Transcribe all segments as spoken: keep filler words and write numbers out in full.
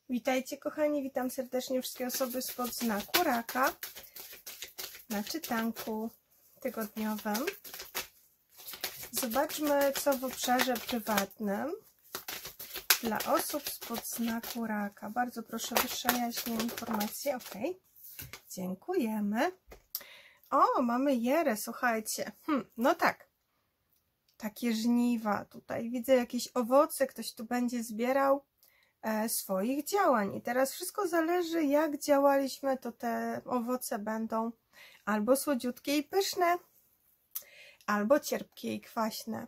Witajcie kochani, witam serdecznie wszystkie osoby spod znaku Raka na czytanku tygodniowym. Zobaczmy, co w obszarze prywatnym dla osób spod znaku Raka. Bardzo proszę, wyższa jaźnia, informacje. Ok, dziękujemy. O, mamy Jerę, słuchajcie. Hm, no tak, takie żniwa tutaj. Widzę jakieś owoce, ktoś tu będzie zbierał swoich działań. I teraz wszystko zależy, jak działaliśmy, to te owoce będą albo słodziutkie i pyszne, albo cierpkie i kwaśne.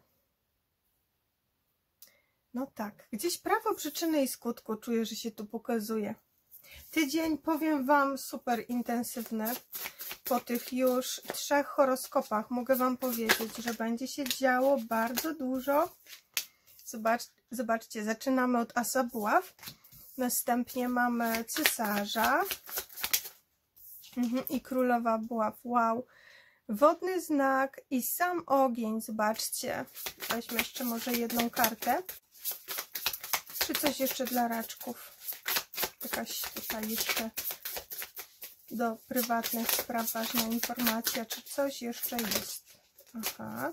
No tak, gdzieś prawo przyczyny i skutku czuję, że się tu pokazuje. Tydzień, powiem Wam, super intensywny. Po tych już trzech horoskopach mogę Wam powiedzieć, że będzie się działo bardzo dużo. Zobacz, zobaczcie, zaczynamy od asa buław, następnie mamy cesarza mhm, i królowa buław. Wow, wodny znak i sam ogień, zobaczcie. Weźmy jeszcze może jedną kartę. Czy coś jeszcze dla raczków? Jakaś tutaj jeszcze do prywatnych spraw ważna informacja, czy coś jeszcze jest? Aha.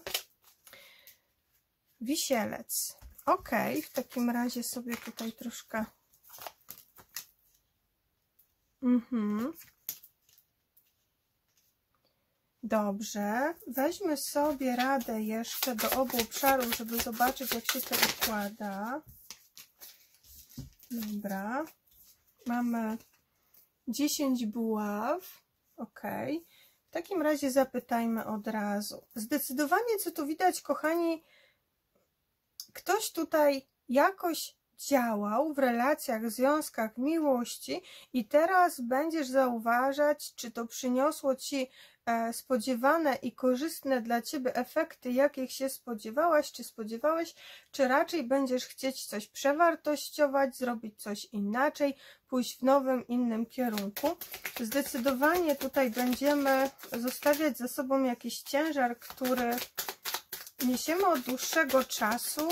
Wisielec. Ok, w takim razie sobie tutaj troszkę. Mhm. Dobrze. Weźmy sobie radę jeszcze do obu obszarów, żeby zobaczyć, jak się to układa. Dobra. Mamy dziesięć buław. Ok. W takim razie zapytajmy od razu. Zdecydowanie, co tu widać, kochani, ktoś tutaj jakoś działał w relacjach, związkach, miłości i teraz będziesz zauważać, czy to przyniosło Ci spodziewane i korzystne dla Ciebie efekty, jakich się spodziewałaś, czy spodziewałeś, czy raczej będziesz chcieć coś przewartościować, zrobić coś inaczej, pójść w nowym, innym kierunku. Zdecydowanie tutaj będziemy zostawiać za sobą jakiś ciężar, który niesiemy od dłuższego czasu,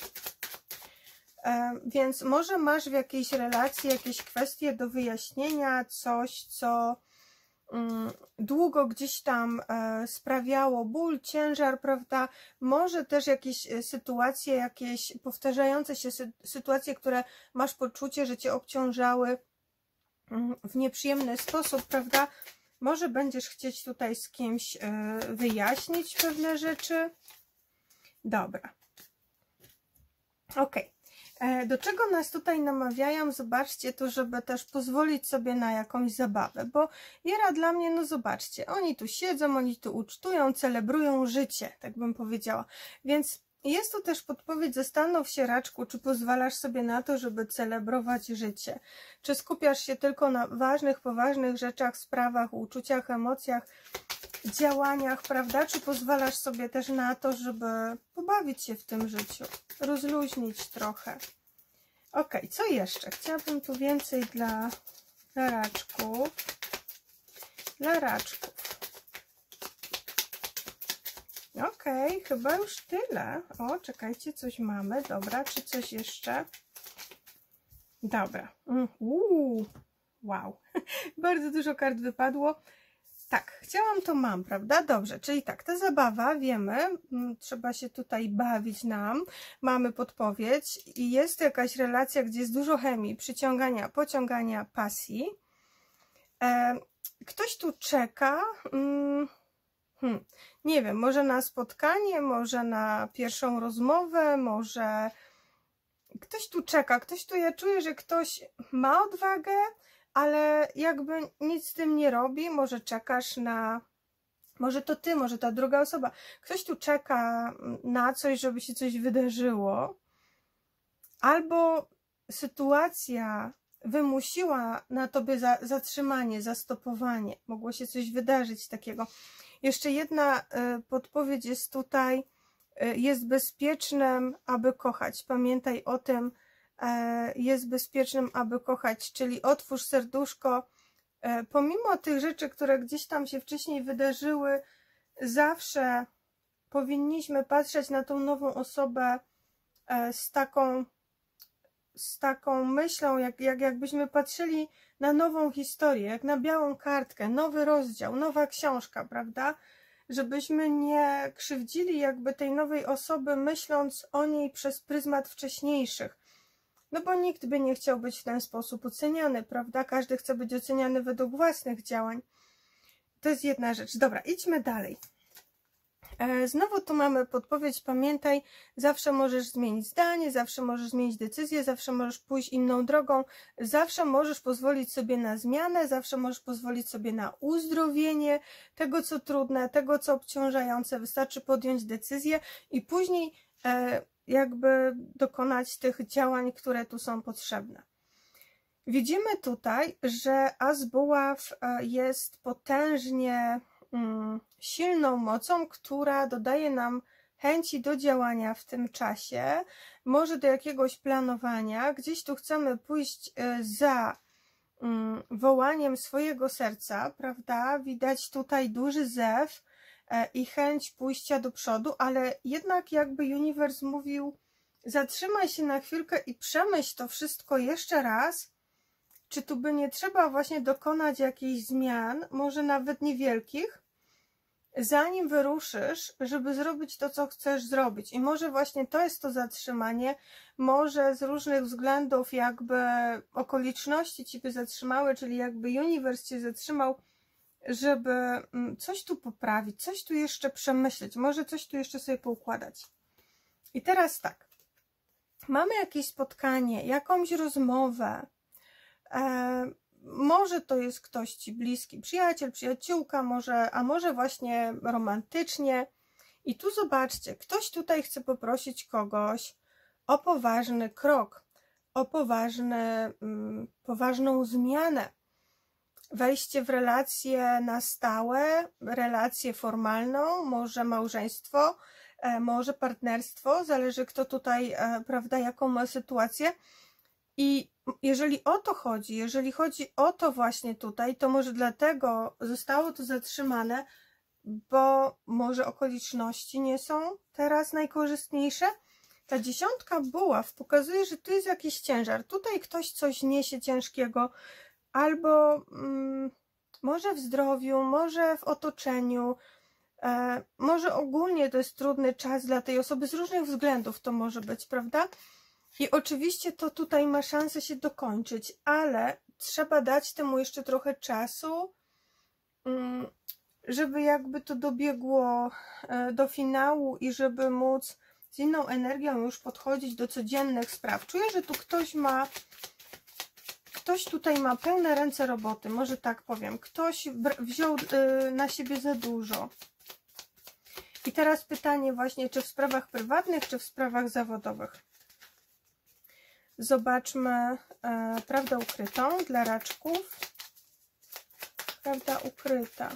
więc może masz w jakiejś relacji jakieś kwestie do wyjaśnienia, coś, co długo gdzieś tam sprawiało ból, ciężar, prawda? Może też jakieś sytuacje, jakieś powtarzające się sytuacje, które masz poczucie, że Cię obciążały w nieprzyjemny sposób, prawda? Może będziesz chcieć tutaj z kimś wyjaśnić pewne rzeczy. Dobra. Ok. Do czego nas tutaj namawiają? Zobaczcie to, żeby też pozwolić sobie na jakąś zabawę, bo Jera dla mnie, no zobaczcie, oni tu siedzą, oni tu ucztują, celebrują życie, tak bym powiedziała. Więc jest tu też podpowiedź, zastanów się, raczku, czy pozwalasz sobie na to, żeby celebrować życie. Czy skupiasz się tylko na ważnych, poważnych rzeczach, sprawach, uczuciach, emocjach, działaniach, prawda? Czy pozwalasz sobie też na to, żeby pobawić się w tym życiu, rozluźnić trochę. Ok, co jeszcze? Chciałabym tu więcej dla, dla raczków. Dla raczków. Ok, chyba już tyle. O, czekajcie, coś mamy. Dobra, czy coś jeszcze? Dobra. Uuu, wow. Bardzo dużo kart wypadło. Tak, chciałam, to mam, prawda? Dobrze, czyli tak, ta zabawa, wiemy, trzeba się tutaj bawić nam, mamy podpowiedź i jest to jakaś relacja, gdzie jest dużo chemii, przyciągania, pociągania, pasji. E, ktoś tu czeka, hmm, hmm, nie wiem, może na spotkanie, może na pierwszą rozmowę, może ktoś tu czeka, ktoś tu, ja czuję, że ktoś ma odwagę, ale jakby nic z tym nie robi, może czekasz na, może to ty, może ta druga osoba, ktoś tu czeka na coś, żeby się coś wydarzyło, albo sytuacja wymusiła na tobie za, zatrzymanie, zastopowanie, mogło się coś wydarzyć takiego. Jeszcze jedna y, podpowiedź jest tutaj, y, jest bezpiecznym, aby kochać, pamiętaj o tym, jest bezpiecznym, aby kochać, czyli otwórz serduszko, pomimo tych rzeczy, które gdzieś tam się wcześniej wydarzyły, zawsze powinniśmy patrzeć na tą nową osobę z taką z taką myślą, jak, jak jakbyśmy patrzyli na nową historię, jak na białą kartkę, nowy rozdział, nowa książka, prawda? Żebyśmy nie krzywdzili jakby tej nowej osoby, myśląc o niej przez pryzmat wcześniejszych. No bo nikt by nie chciał być w ten sposób oceniany, prawda? Każdy chce być oceniany według własnych działań. To jest jedna rzecz. Dobra, idźmy dalej. Znowu tu mamy podpowiedź, pamiętaj, zawsze możesz zmienić zdanie, zawsze możesz zmienić decyzję, zawsze możesz pójść inną drogą, zawsze możesz pozwolić sobie na zmianę, zawsze możesz pozwolić sobie na uzdrowienie tego, co trudne, tego, co obciążające. Wystarczy podjąć decyzję i później e, jakby dokonać tych działań, które tu są potrzebne. Widzimy tutaj, że as buław jest potężnie silną mocą, która dodaje nam chęci do działania w tym czasie, może do jakiegoś planowania. Gdzieś tu chcemy pójść za wołaniem swojego serca, prawda? Widać tutaj duży zew i chęć pójścia do przodu, ale jednak jakby uniwers mówił, zatrzymaj się na chwilkę i przemyśl to wszystko jeszcze raz, czy tu by nie trzeba właśnie dokonać jakichś zmian, może nawet niewielkich, zanim wyruszysz, żeby zrobić to, co chcesz zrobić. I może właśnie to jest to zatrzymanie, może z różnych względów jakby okoliczności Ciebie zatrzymały, czyli jakby uniwers Cię zatrzymał, żeby coś tu poprawić, coś tu jeszcze przemyśleć, może coś tu jeszcze sobie poukładać. I teraz tak, mamy jakieś spotkanie, jakąś rozmowę, e, może to jest ktoś Ci bliski, przyjaciel, przyjaciółka, może, a może właśnie romantycznie. I tu zobaczcie, ktoś tutaj chce poprosić kogoś o poważny krok, o poważny, mm, poważną zmianę. Wejście w relację na stałe, relację formalną, może małżeństwo, e, może partnerstwo, zależy kto tutaj, e, prawda, jaką ma sytuację. I jeżeli o to chodzi, jeżeli chodzi o to właśnie tutaj, to może dlatego zostało to zatrzymane, bo może okoliczności nie są teraz najkorzystniejsze. Ta dziesiątka buław pokazuje, że tu jest jakiś ciężar. Tutaj ktoś coś niesie ciężkiego, albo mm, może w zdrowiu, może w otoczeniu, e, może ogólnie to jest trudny czas dla tej osoby, z różnych względów to może być, prawda? I oczywiście to tutaj ma szansę się dokończyć, ale trzeba dać temu jeszcze trochę czasu, żeby jakby to dobiegło do finału i żeby móc z inną energią już podchodzić do codziennych spraw. Czuję, że tu ktoś ma, ktoś tutaj ma pełne ręce roboty, może tak powiem. Ktoś wziął na siebie za dużo. I teraz pytanie właśnie, czy w sprawach prywatnych, czy w sprawach zawodowych. Zobaczmy e, prawdę ukrytą dla raczków. Prawda ukryta.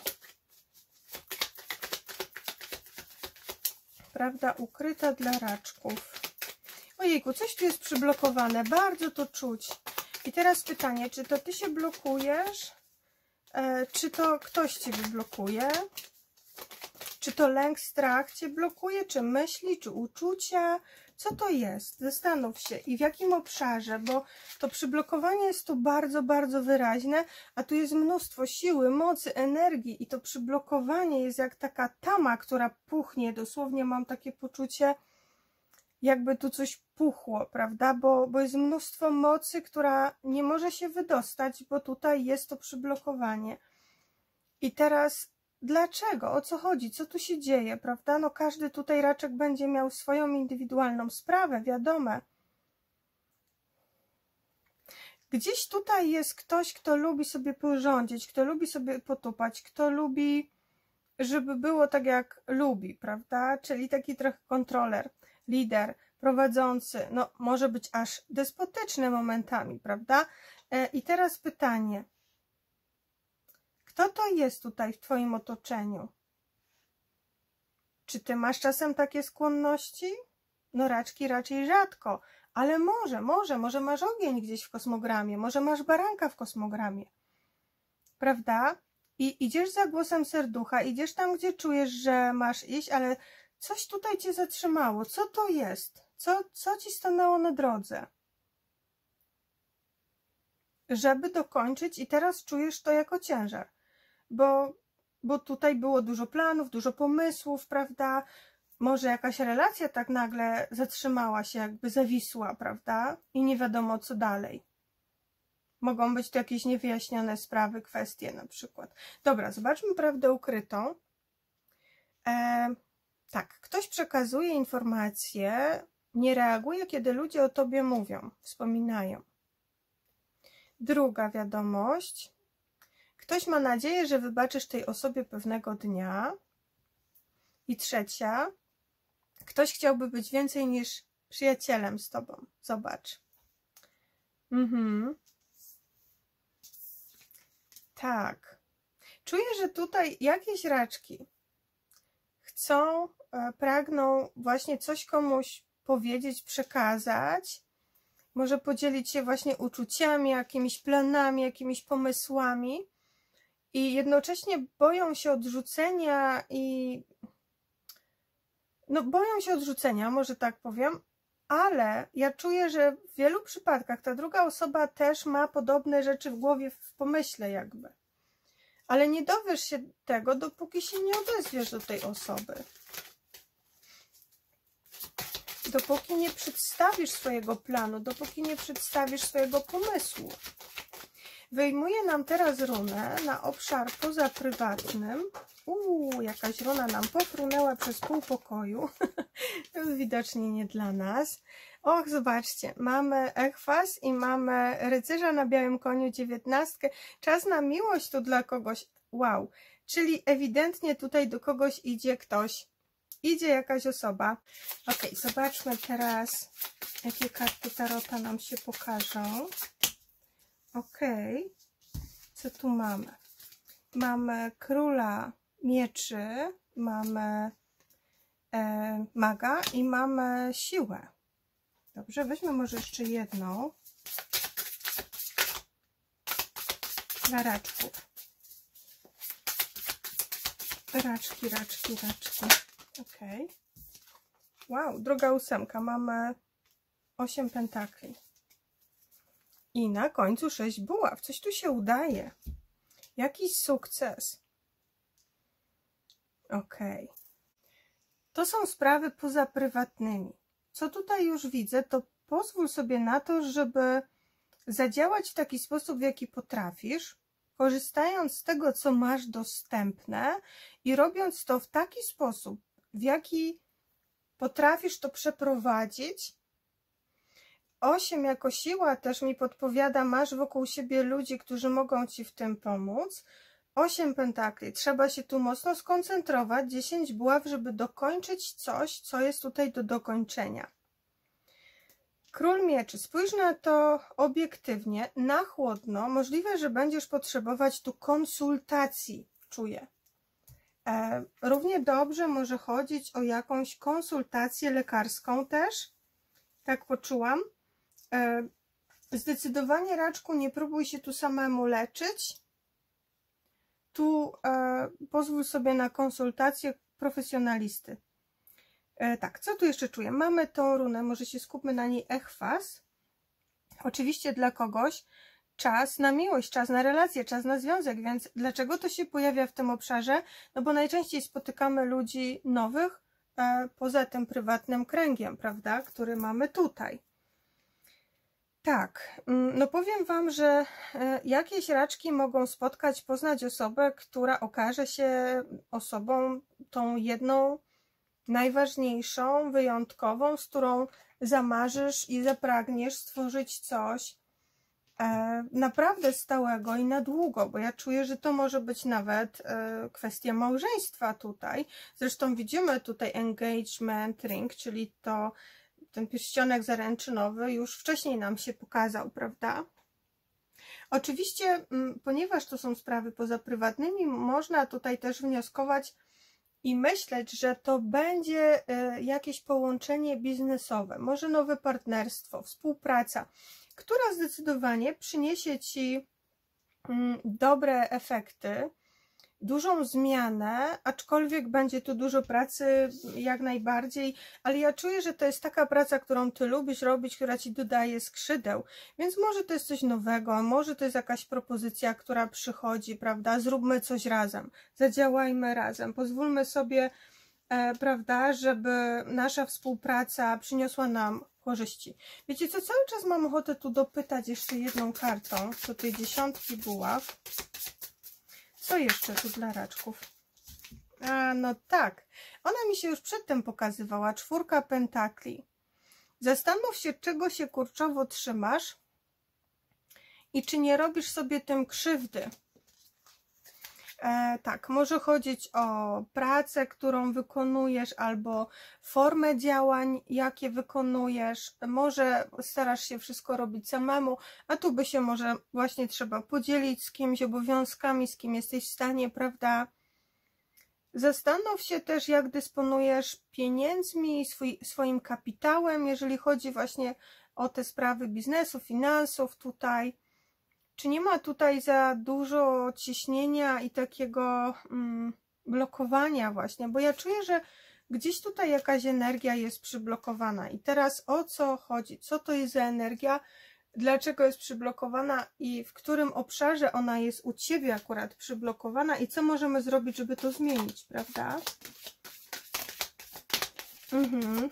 Prawda ukryta dla raczków. Ojejku, coś tu jest przyblokowane, bardzo to czuć. I teraz pytanie, czy to Ty się blokujesz, e, czy to ktoś Ciebie blokuje? Czy to lęk, strach Cię blokuje, czy myśli, czy uczucia? Co to jest? Zastanów się i w jakim obszarze, bo to przyblokowanie jest tu bardzo, bardzo wyraźne, a tu jest mnóstwo siły, mocy, energii i to przyblokowanie jest jak taka tama, która puchnie. Dosłownie mam takie poczucie, jakby tu coś puchło, prawda? Bo, bo jest mnóstwo mocy, która nie może się wydostać, bo tutaj jest to przyblokowanie. I teraz dlaczego? O co chodzi? Co tu się dzieje, prawda? No każdy tutaj raczek będzie miał swoją indywidualną sprawę, wiadome. Gdzieś tutaj jest ktoś, kto lubi sobie porządzić, kto lubi sobie potupać, kto lubi, żeby było tak jak lubi, prawda? Czyli taki trochę kontroler, lider, prowadzący, no może być aż despotyczny momentami, prawda? I teraz pytanie. Kto to jest tutaj w Twoim otoczeniu? Czy Ty masz czasem takie skłonności? No raczki raczej rzadko, ale może, może, może masz ogień gdzieś w kosmogramie, może masz baranka w kosmogramie, prawda? I idziesz za głosem serducha, idziesz tam, gdzie czujesz, że masz iść, ale coś tutaj Cię zatrzymało. Co to jest? Co, co Ci stanęło na drodze? żeby dokończyć i teraz czujesz to jako ciężar, bo, bo tutaj było dużo planów, dużo pomysłów, prawda? Może jakaś relacja tak nagle zatrzymała się, jakby zawisła, prawda? I nie wiadomo co dalej. Mogą być to jakieś niewyjaśnione sprawy, kwestie na przykład. Dobra, zobaczmy prawdę ukrytą. E, tak, ktoś przekazuje informacje, nie reaguje, kiedy ludzie o tobie mówią, wspominają. Druga wiadomość. Ktoś ma nadzieję, że wybaczysz tej osobie pewnego dnia. I trzecia. Ktoś chciałby być więcej niż przyjacielem z tobą. Zobacz. Mhm. Tak. Czuję, że tutaj jakieś raczki chcą, e, pragną właśnie coś komuś powiedzieć, przekazać. Może podzielić się właśnie uczuciami, jakimiś planami, jakimiś pomysłami. I jednocześnie boją się odrzucenia i... No, boją się odrzucenia, może tak powiem, ale ja czuję, że w wielu przypadkach ta druga osoba też ma podobne rzeczy w głowie, w pomyśle jakby. Ale nie dowiesz się tego, dopóki się nie odezwiesz do tej osoby. Dopóki nie przedstawisz swojego planu, dopóki nie przedstawisz swojego pomysłu. Wyjmuję nam teraz runę na obszar pozaprywatnym. Uuu, jakaś runa nam pofrunęła przez pół pokoju. Widocznie nie dla nas. Och, zobaczcie, mamy Echwas i mamy rycerza na białym koniu, dziewiętnastkę. Czas na miłość tu dla kogoś. Wow, czyli ewidentnie tutaj do kogoś idzie ktoś. Idzie jakaś osoba. Ok, zobaczmy teraz, jakie karty tarota nam się pokażą. Ok, co tu mamy? Mamy króla mieczy, mamy e, maga i mamy siłę. Dobrze, weźmy może jeszcze jedną dla raczków. Raczki, raczki, raczki. Ok. Wow, druga ósemka. Mamy osiem pentakli. I na końcu sześć buław. Coś tu się udaje. Jakiś sukces. Ok. To są sprawy poza prywatnymi. Co tutaj już widzę, to pozwól sobie na to, żeby zadziałać w taki sposób, w jaki potrafisz, korzystając z tego, co masz dostępne i robiąc to w taki sposób, w jaki potrafisz to przeprowadzić. Osiem jako siła też mi podpowiada, masz wokół siebie ludzi, którzy mogą ci w tym pomóc. Osiem pentakli. Trzeba się tu mocno skoncentrować. dziesięć buław, żeby dokończyć coś, co jest tutaj do dokończenia. Król mieczy. Spójrz na to obiektywnie, na chłodno. Możliwe, że będziesz potrzebować tu konsultacji, czuję. E, równie dobrze może chodzić o jakąś konsultację lekarską też. Tak poczułam. E, zdecydowanie, raczku, nie próbuj się tu samemu leczyć. Tu e, pozwól sobie na konsultację profesjonalisty. E, tak, co tu jeszcze czuję? Mamy tą runę, może się skupmy na niej, Echwas. Oczywiście dla kogoś czas na miłość, czas na relację, czas na związek, więc dlaczego to się pojawia w tym obszarze? No bo najczęściej spotykamy ludzi nowych, e, poza tym prywatnym kręgiem, prawda, który mamy tutaj. Tak, no powiem Wam, że jakieś raczki mogą spotkać, poznać osobę, która okaże się osobą tą jedną, najważniejszą, wyjątkową, z którą zamarzysz i zapragniesz stworzyć coś e, naprawdę stałego i na długo, bo ja czuję, że to może być nawet e, kwestia małżeństwa tutaj. Zresztą widzimy tutaj engagement ring, czyli to ten pierścionek zaręczynowy już wcześniej nam się pokazał, prawda? Oczywiście, ponieważ to są sprawy poza prywatnymi, można tutaj też wnioskować i myśleć, że to będzie jakieś połączenie biznesowe, może nowe partnerstwo, współpraca, która zdecydowanie przyniesie Ci dobre efekty, dużą zmianę, aczkolwiek będzie tu dużo pracy jak najbardziej, ale ja czuję, że to jest taka praca, którą ty lubisz robić, która ci dodaje skrzydeł, więc może to jest coś nowego, może to jest jakaś propozycja, która przychodzi, prawda, zróbmy coś razem, zadziałajmy razem, pozwólmy sobie, e, prawda, żeby nasza współpraca przyniosła nam korzyści. Wiecie co, cały czas mam ochotę tu dopytać jeszcze jedną kartą do tej dziesiątki buław. Co jeszcze tu dla raczków? A, no tak. Ona mi się już przedtem pokazywała. Czwórka pentakli. Zastanów się, czego się kurczowo trzymasz i czy nie robisz sobie tym krzywdy. E, tak, może chodzić o pracę, którą wykonujesz, albo formę działań, jakie wykonujesz. Może starasz się wszystko robić samemu, a tu by się może właśnie trzeba podzielić z kimś obowiązkami, z kim jesteś w stanie, prawda? Zastanów się też, jak dysponujesz pieniędzmi, swój, swoim kapitałem, jeżeli chodzi właśnie o te sprawy biznesu, finansów tutaj. Czy nie ma tutaj za dużo ciśnienia i takiego mm, blokowania właśnie? Bo ja czuję, że gdzieś tutaj jakaś energia jest przyblokowana. I teraz o co chodzi? Co to jest za energia? Dlaczego jest przyblokowana i w którym obszarze ona jest u ciebie akurat przyblokowana? I co możemy zrobić, żeby to zmienić, prawda? Mhm.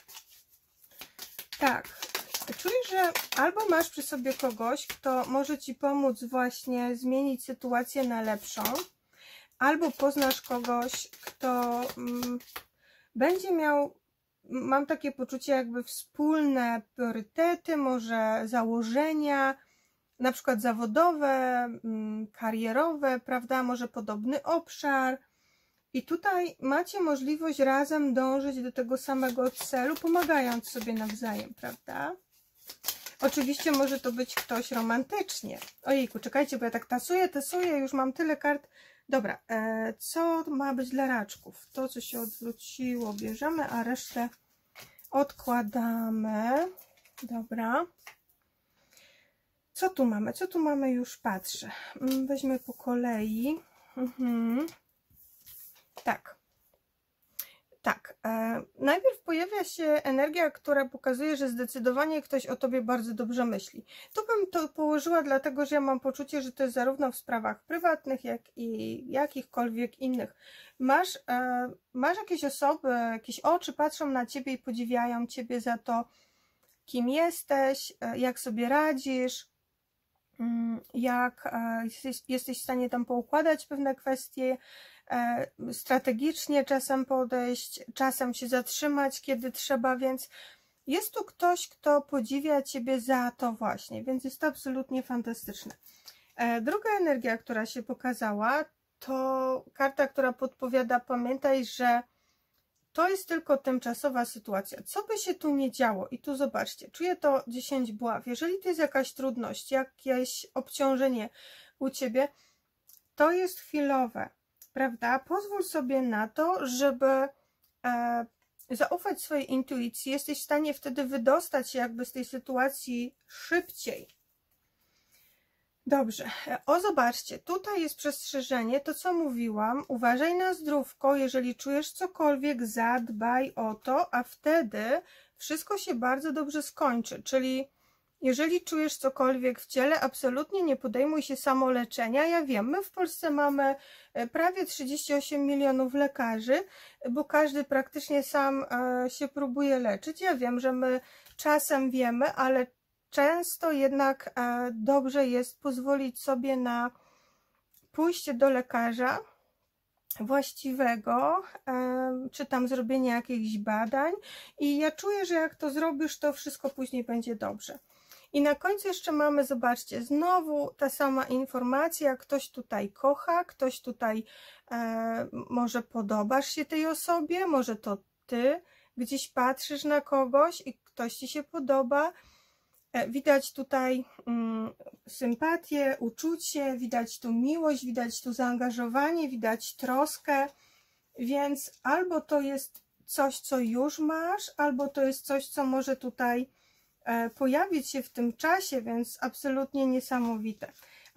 Tak. Czuję, że albo masz przy sobie kogoś, kto może ci pomóc właśnie zmienić sytuację na lepszą, albo poznasz kogoś, kto mm, będzie miał, mam takie poczucie, jakby wspólne priorytety, może założenia, na przykład zawodowe, mm, karierowe, prawda, może podobny obszar. I tutaj macie możliwość razem dążyć do tego samego celu, pomagając sobie nawzajem, prawda? Oczywiście może to być ktoś romantycznie. Ojejku, czekajcie, bo ja tak tasuję, tasuję, już mam tyle kart. Dobra, e, co ma być dla raczków? To, co się odwróciło, bierzemy, a resztę odkładamy. Dobra. Co tu mamy? Co tu mamy? Już patrzę. Weźmy po kolei. Mhm. Tak. Tak, e, najpierw pojawia się energia, która pokazuje, że zdecydowanie ktoś o tobie bardzo dobrze myśli. Tu bym to położyła, dlatego że ja mam poczucie, że to jest zarówno w sprawach prywatnych, jak i jakichkolwiek innych. Masz, e, masz jakieś osoby, jakieś oczy patrzą na ciebie i podziwiają ciebie za to, kim jesteś, e, jak sobie radzisz, jak e, jesteś, jesteś w stanie tam poukładać pewne kwestie, strategicznie czasem podejść, czasem się zatrzymać, kiedy trzeba, więc jest tu ktoś, kto podziwia ciebie za to właśnie, więc jest to absolutnie fantastyczne. Druga energia, która się pokazała, to karta, która podpowiada, pamiętaj, że to jest tylko tymczasowa sytuacja. Co by się tu nie działo, i tu zobaczcie, czuję to dziesięć buław. Jeżeli to jest jakaś trudność, jakieś obciążenie u ciebie, to jest chwilowe. Prawda? Pozwól sobie na to, żeby e, zaufać swojej intuicji. Jesteś w stanie wtedy wydostać się jakby z tej sytuacji szybciej. Dobrze. O, zobaczcie, tutaj jest przestrzeżenie, to co mówiłam. Uważaj na zdrówko, jeżeli czujesz cokolwiek, zadbaj o to, a wtedy wszystko się bardzo dobrze skończy. Czyli jeżeli czujesz cokolwiek w ciele, absolutnie nie podejmuj się samoleczenia. Ja wiem, my w Polsce mamy prawie trzydzieści osiem milionów lekarzy, bo każdy praktycznie sam się próbuje leczyć. Ja wiem, że my czasem wiemy, ale często jednak dobrze jest pozwolić sobie na pójście do lekarza właściwego, czy tam zrobienie jakichś badań. I ja czuję, że jak to zrobisz, to wszystko później będzie dobrze. I na końcu jeszcze mamy, zobaczcie, znowu ta sama informacja, ktoś tutaj kocha, ktoś tutaj e, może podobasz się tej osobie, może to ty gdzieś patrzysz na kogoś i ktoś ci się podoba. E, widać tutaj mm, sympatię, uczucie, widać tu miłość, widać tu zaangażowanie, widać troskę, więc albo to jest coś, co już masz, albo to jest coś, co może tutaj pojawić się w tym czasie, więc absolutnie niesamowite.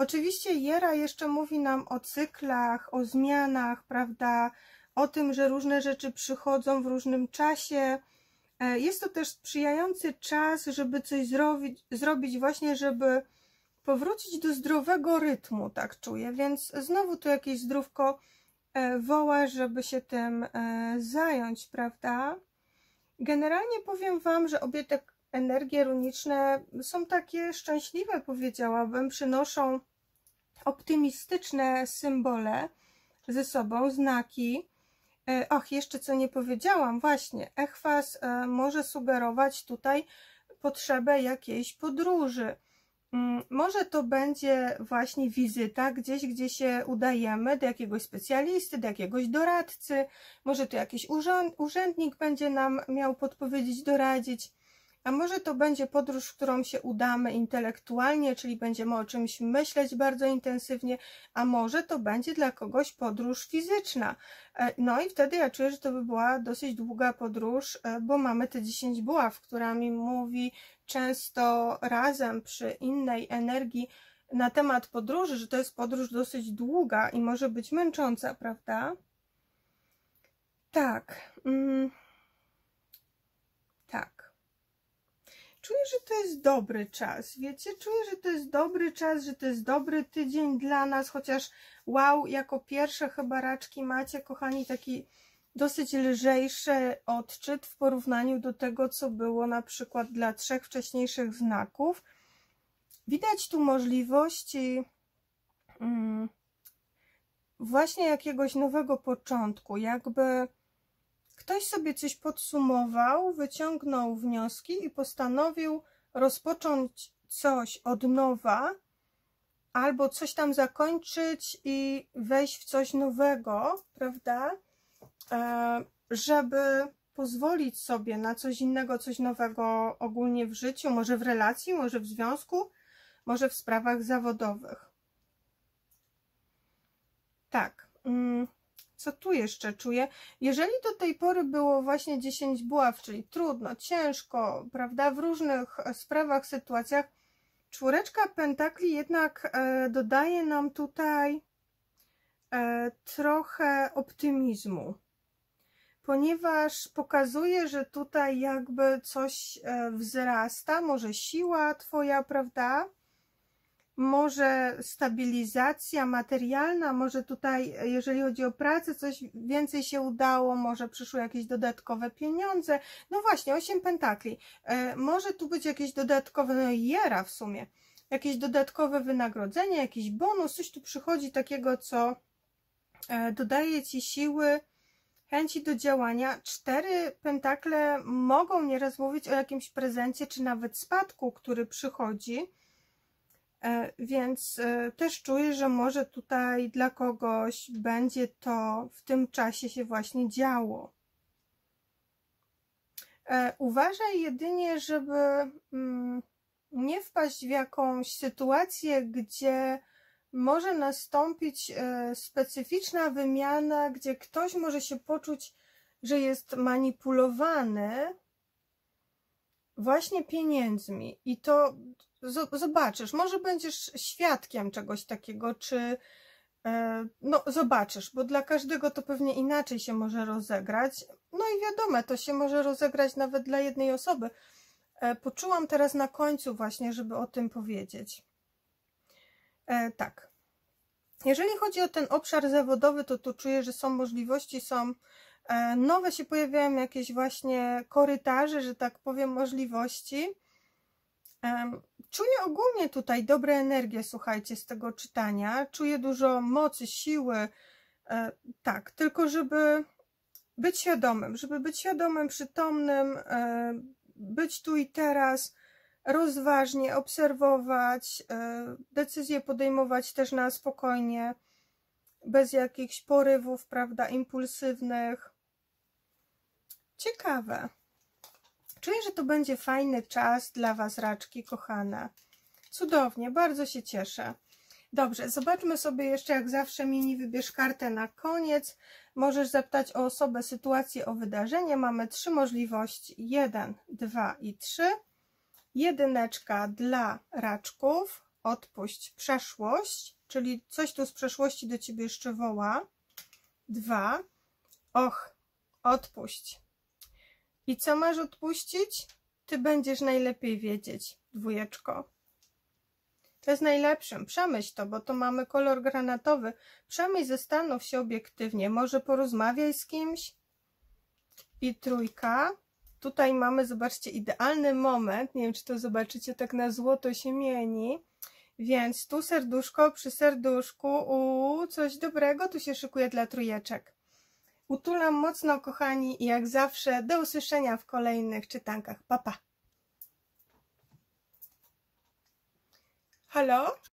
Oczywiście Jera jeszcze mówi nam o cyklach, o zmianach, prawda, o tym, że różne rzeczy przychodzą w różnym czasie. Jest to też sprzyjający czas, żeby coś zrobić, zrobić właśnie, żeby powrócić do zdrowego rytmu, tak czuję, więc znowu tu jakieś zdrówko woła, żeby się tym zająć, prawda? Generalnie powiem Wam, że obie te energie runiczne są takie szczęśliwe, powiedziałabym, przynoszą optymistyczne symbole ze sobą, znaki. Och, jeszcze co nie powiedziałam, właśnie, Ehwaz może sugerować tutaj potrzebę jakiejś podróży. Może to będzie właśnie wizyta gdzieś, gdzie się udajemy, do jakiegoś specjalisty, do jakiegoś doradcy, może to jakiś urzędnik będzie nam miał podpowiedzieć, doradzić, a może to będzie podróż, w którą się udamy intelektualnie, czyli będziemy o czymś myśleć bardzo intensywnie, a może to będzie dla kogoś podróż fizyczna. No i wtedy ja czuję, że to by była dosyć długa podróż, bo mamy te dziesięć buław, która mi mówi często razem przy innej energii na temat podróży, że to jest podróż dosyć długa i może być męcząca, prawda? Tak. Mm. Tak. Czuję, że to jest dobry czas, wiecie? Czuję, że to jest dobry czas, że to jest dobry tydzień dla nas, chociaż wow, jako pierwsze chyba raczki macie, kochani, taki dosyć lżejszy odczyt w porównaniu do tego, co było na przykład dla trzech wcześniejszych znaków. Widać tu możliwości mm, właśnie jakiegoś nowego początku, jakby ktoś sobie coś podsumował, wyciągnął wnioski i postanowił rozpocząć coś od nowa, albo coś tam zakończyć i wejść w coś nowego, prawda? Żeby pozwolić sobie na coś innego, coś nowego ogólnie w życiu, może w relacji, może w związku, może w sprawach zawodowych. Tak. Co tu jeszcze czuję? Jeżeli do tej pory było właśnie dziesięć buław, czyli trudno, ciężko, prawda, w różnych sprawach, sytuacjach, czwóreczka pentakli jednak dodaje nam tutaj trochę optymizmu, ponieważ pokazuje, że tutaj jakby coś wzrasta, może siła Twoja, prawda? Może stabilizacja materialna, może tutaj, jeżeli chodzi o pracę, coś więcej się udało, może przyszły jakieś dodatkowe pieniądze. No właśnie, osiem pentakli. Może tu być jakieś dodatkowe, no i Jera w sumie, jakieś dodatkowe wynagrodzenie, jakiś bonus, coś tu przychodzi takiego, co dodaje Ci siły, chęci do działania. Cztery pentakle mogą nieraz mówić o jakimś prezencie, czy nawet spadku, który przychodzi. Więc też czuję, że może tutaj dla kogoś będzie to w tym czasie się właśnie działo. Uważaj jedynie, żeby nie wpaść w jakąś sytuację, gdzie może nastąpić specyficzna wymiana, gdzie ktoś może się poczuć, że jest manipulowany właśnie pieniędzmi i to zobaczysz, może będziesz świadkiem czegoś takiego, czy no zobaczysz, bo dla każdego to pewnie inaczej się może rozegrać. No i wiadomo, to się może rozegrać nawet dla jednej osoby. Poczułam teraz na końcu właśnie, żeby o tym powiedzieć. E, tak. Jeżeli chodzi o ten obszar zawodowy, to tu czuję, że są możliwości, są e, nowe się pojawiają jakieś właśnie korytarze, że tak powiem, możliwości. E, czuję ogólnie tutaj dobre energie, słuchajcie, z tego czytania. Czuję dużo mocy, siły. E, tak, tylko żeby być świadomym, żeby być świadomym, przytomnym, e, być tu i teraz, rozważnie obserwować, decyzje podejmować też na spokojnie, bez jakichś porywów, prawda, impulsywnych. Ciekawe. Czuję, że to będzie fajny czas dla Was, raczki kochane. Cudownie, bardzo się cieszę. Dobrze, zobaczmy sobie jeszcze jak zawsze mini wybierz kartę na koniec. Możesz zapytać o osobę, sytuację, o wydarzenie. Mamy trzy możliwości. Jeden, dwa i trzy. Jedyneczka dla raczków, odpuść przeszłość, czyli coś tu z przeszłości do ciebie jeszcze woła. Dwa, och, odpuść. I co masz odpuścić? Ty będziesz najlepiej wiedzieć, dwójeczko. To jest najlepszym. Przemyśl to, bo to mamy kolor granatowy. Przemyśl, zastanów się obiektywnie. Może porozmawiaj z kimś. I trójka. Tutaj mamy, zobaczcie, idealny moment. Nie wiem, czy to zobaczycie, tak na złoto się mieni. Więc tu serduszko przy serduszku. Uuu, coś dobrego tu się szykuje dla trójeczek. Utulam mocno, kochani, i jak zawsze do usłyszenia w kolejnych czytankach. Pa, pa! Halo?